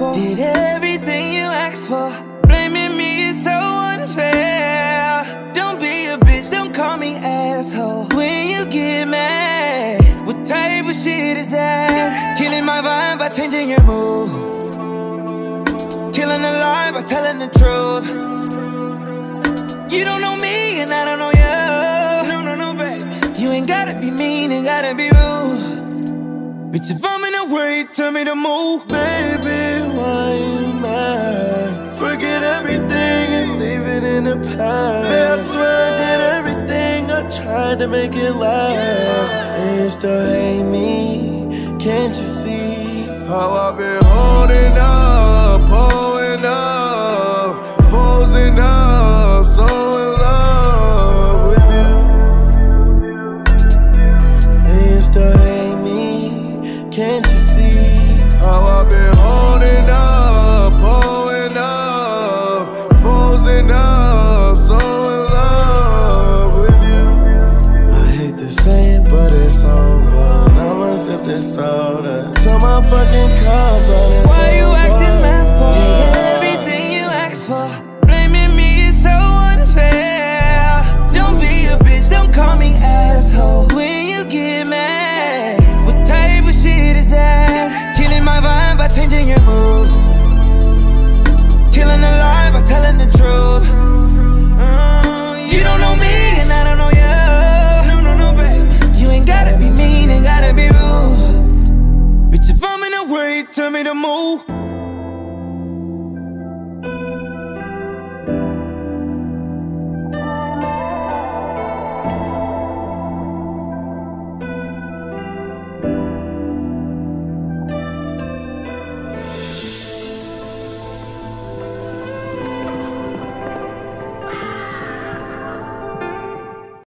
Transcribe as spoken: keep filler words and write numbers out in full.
for. Did everything you asked for. Blaming me is so unfair. Don't be a bitch, don't call me asshole. When you get mad, what type of shit is that? Killing my vibe by changing your mood. Killing a lie by telling the truth. You don't know me and I don't know you. No, no, no, baby. You ain't gotta be mean and gotta be rude. Bitch, if I'm in the way, tell me to move. Baby, why you mad? Forget everything and leave it in the past. Man, I swear I did everything, I tried to make it last. And you still hate me, can't you see? How I've been holding up, pulling up, posing up, so in love with you. And you still hate me, can't you see? How I've been holding up, pulling up, posing up, so in love with you. I hate to say it, but it's over. I'ma sip this soda till my fucking cup running. Why you acting mad for? Did everything you asked for. Blaming me is so unfair. Don't be a bitch, don't call me asshole. When you get mad, what type of shit is that? Killing my vibe by changing your mood. Killing a lie by telling the truth. uh, You don't know me and I don't know you. No, no, no, baby. You ain't gotta be mean and gotta be rude. Bitch, if I'm in the way, tell me to move.